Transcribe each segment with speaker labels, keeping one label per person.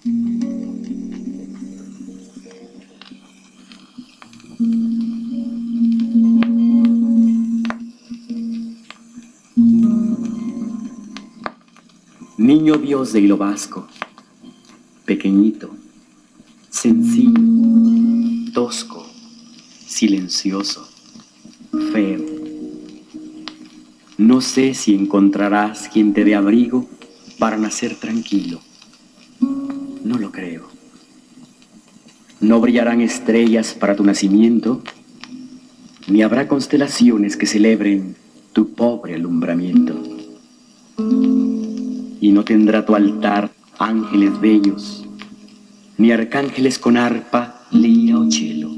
Speaker 1: Niño Dios de hilo vasco, pequeñito, sencillo, tosco, silencioso, feo. No sé si encontrarás quien te dé abrigo para nacer tranquilo. No lo creo. No brillarán estrellas para tu nacimiento, ni habrá constelaciones que celebren tu pobre alumbramiento. Y no tendrá tu altar ángeles bellos, ni arcángeles con arpa, lira o cello.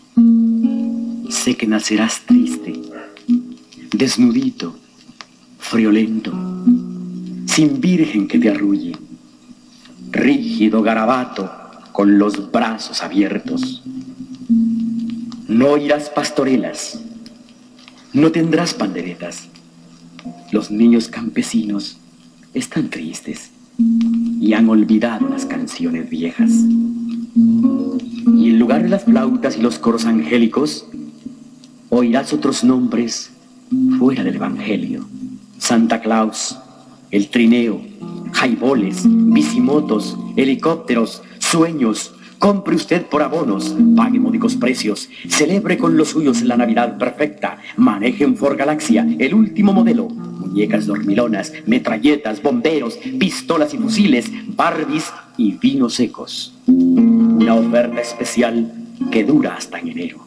Speaker 1: Sé que nacerás triste, desnudito, friolento, sin virgen que te arrulle, rígido garabato con los brazos abiertos. No oirás pastorelas, no tendrás panderetas. Los niños campesinos están tristes y han olvidado las canciones viejas. Y en lugar de las flautas y los coros angélicos, oirás otros nombres fuera del evangelio. Santa Claus, el trineo, jaiboles, bicimotos, helicópteros, sueños. Compre usted por abonos, pague módicos precios, celebre con los suyos la Navidad perfecta, maneje en Ford Galaxia el último modelo, muñecas dormilonas, metralletas, bomberos, pistolas y fusiles, Barbies y vinos secos. Una oferta especial que dura hasta en enero.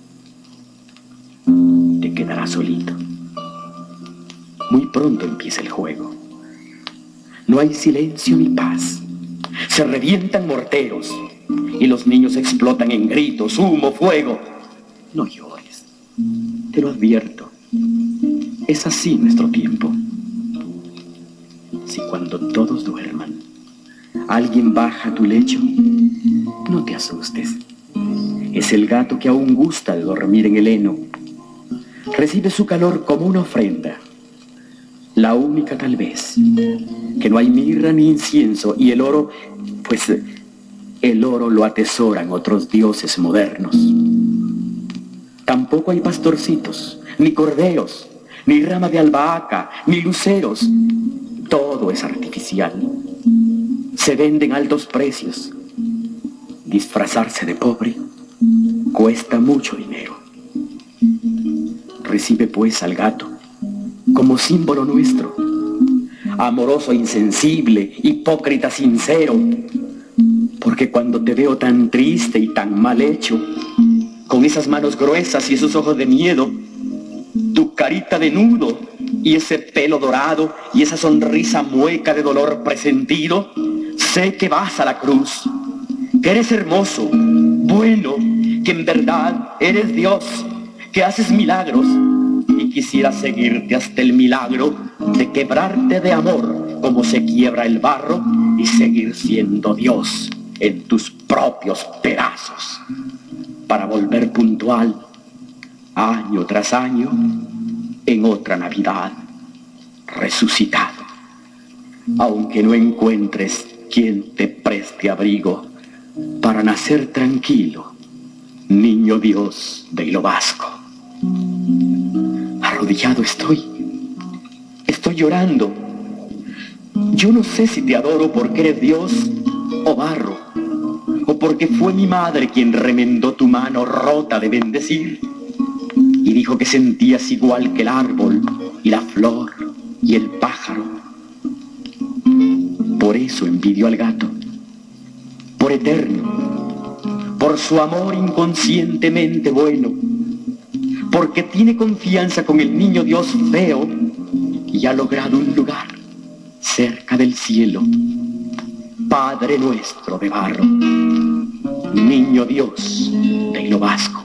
Speaker 1: Te quedarás solito. Muy pronto empieza el juego. No hay silencio ni paz. Se revientan morteros y los niños explotan en gritos, humo, fuego. No llores, te lo advierto. Es así nuestro tiempo. Si cuando todos duerman, alguien baja a tu lecho, no te asustes. Es el gato que aún gusta de dormir en el heno. Recibe su calor como una ofrenda. La única tal vez, que no hay mirra ni incienso, y el oro, pues el oro lo atesoran otros dioses modernos. Tampoco hay pastorcitos, ni corderos, ni rama de albahaca, ni luceros. Todo es artificial. Se venden altos precios. Disfrazarse de pobre cuesta mucho dinero. Recibe pues al gato como símbolo nuestro, amoroso, insensible, hipócrita, sincero, porque cuando te veo tan triste y tan mal hecho, con esas manos gruesas y esos ojos de miedo, tu carita de nudo y ese pelo dorado y esa sonrisa mueca de dolor presentido, sé que vas a la cruz, que eres hermoso, bueno, que en verdad eres Dios, que haces milagros. Y quisiera seguirte hasta el milagro de quebrarte de amor como se quiebra el barro y seguir siendo Dios en tus propios pedazos para volver puntual año tras año en otra Navidad resucitado, aunque no encuentres quien te preste abrigo para nacer tranquilo, niño Dios de hilo vasco. Arrodillado estoy llorando. Yo no sé si te adoro porque eres Dios o barro, o porque fue mi madre quien remendó tu mano rota de bendecir y dijo que sentías igual que el árbol y la flor y el pájaro. Por eso envidio al gato, por eterno, por su amor inconscientemente bueno, porque tiene confianza con el niño Dios feo y ha logrado un lugar cerca del cielo. Padre nuestro de barro, niño Dios de hilo vasco.